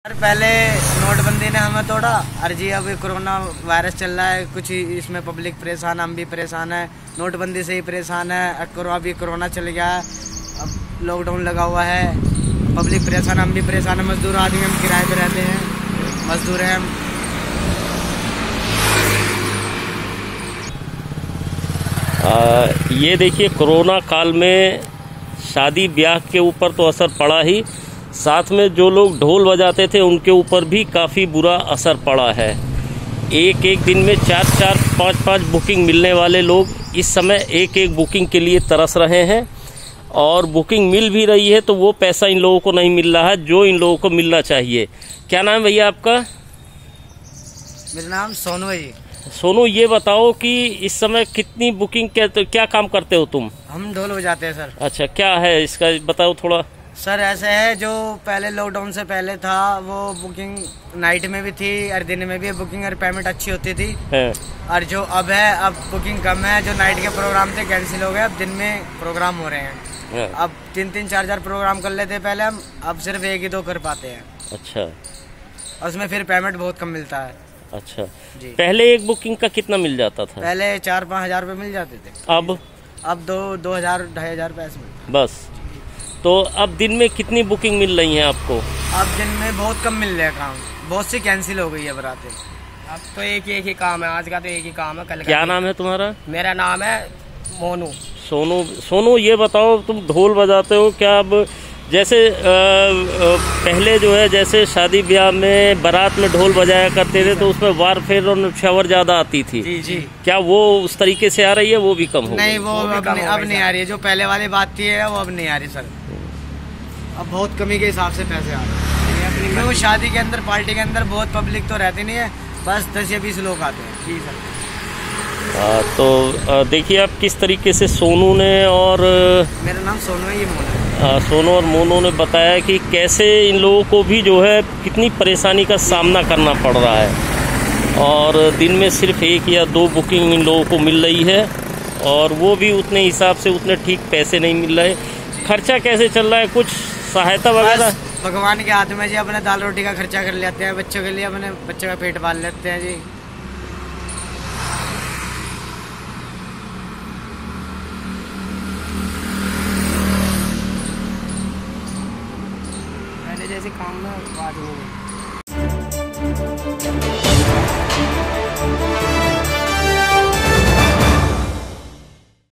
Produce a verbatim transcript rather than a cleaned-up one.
पहले नोटबंदी ने हमें तोड़ा और जी अभी कोरोना वायरस चल रहा है, कुछ इसमें पब्लिक परेशान, हम भी परेशान है। नोटबंदी से ही परेशान है, अभी कोरोना चल गया है, अब लॉकडाउन लगा हुआ है, पब्लिक परेशान, हम भी परेशान है। मजदूर आदमी, हम किराए पे रहते हैं, मजदूर हैं हम। आ, ये देखिए, कोरोना काल में शादी ब्याह के ऊपर तो असर पड़ा ही, साथ में जो लोग ढोल बजाते थे उनके ऊपर भी काफ़ी बुरा असर पड़ा है। एक एक दिन में चार चार पाँच पाँच बुकिंग मिलने वाले लोग इस समय एक एक बुकिंग के लिए तरस रहे हैं, और बुकिंग मिल भी रही है तो वो पैसा इन लोगों को नहीं मिल रहा है जो इन लोगों को मिलना चाहिए। क्या नाम है भैया आपका? मेरा नाम सोनू है जी। सोनू, ये बताओ कि इस समय कितनी बुकिंग, क्या तो क्या काम करते हो तुम? हम ढोल बजाते हैं सर। अच्छा, क्या है इसका बताओ थोड़ा। सर ऐसे है, जो पहले लॉकडाउन से पहले था वो बुकिंग नाइट में भी थी और दिन में भी बुकिंग और पेमेंट अच्छी होती थी है। और जो अब है, अब बुकिंग कम है, जो नाइट के प्रोग्राम थे कैंसिल हो गए, अब दिन में प्रोग्राम हो रहे हैं। अब तीन तीन चार चार प्रोग्राम कर लेते पहले हम, अब सिर्फ एक ही दो कर पाते हैं। अच्छा, और उसमें फिर पेमेंट बहुत कम मिलता है। अच्छा जी। पहले एक बुकिंग का कितना मिल जाता था? पहले चार पाँच हजार रुपये मिल जाते थे। अब अब दो दो हजार ढाई हजार पैसे मिलते बस। तो अब दिन में कितनी बुकिंग मिल रही है आपको? अब दिन में बहुत कम मिल रहा है काम, बहुत सी कैंसिल हो गई है बरातें। अब तो एक ही एक ही काम है, आज का तो एक ही काम है, कल का। क्या नाम है तुम्हारा? मेरा नाम है मोनू। सोनू। सोनू, ये बताओ, तुम ढोल बजाते हो, क्या अब जैसे आ, आ, पहले जो है, जैसे शादी ब्याह में बारात में ढोल बजाया करते थे तो उसमें वारफेर और न्यौछावर ज्यादा आती थी। जी जी। क्या वो उस तरीके से आ रही है? वो भी कम हो? नहीं, वो, वो अब, नहीं, अब नहीं आ रही है। जो पहले वाली बात थी वो अब नहीं आ रही सर। अब बहुत कमी के हिसाब से पैसे आ रहे हैं। वो शादी के अंदर, पार्टी के अंदर बहुत पब्लिक तो रहती नहीं है, बस दस या बीस लोग आते हैं। जी सर। आ, तो देखिए आप किस तरीके से सोनू ने और मेरा नाम सोनू है, ये मोनू है। आ, सोनू और मोनू ने बताया कि कैसे इन लोगों को भी जो है कितनी परेशानी का सामना करना पड़ रहा है, और दिन में सिर्फ एक या दो बुकिंग इन लोगों को मिल रही है, और वो भी उतने हिसाब से उतने ठीक पैसे नहीं मिल रहे। खर्चा कैसे चल रहा है? कुछ सहायता वगैरह? भगवान के हाथ में जी, अपने दाल रोटी का खर्चा कर लेते हैं, बच्चों के लिए अपने बच्चों का पेट पाल लेते हैं जी। पहले जैसे काम में बात नहीं हुई।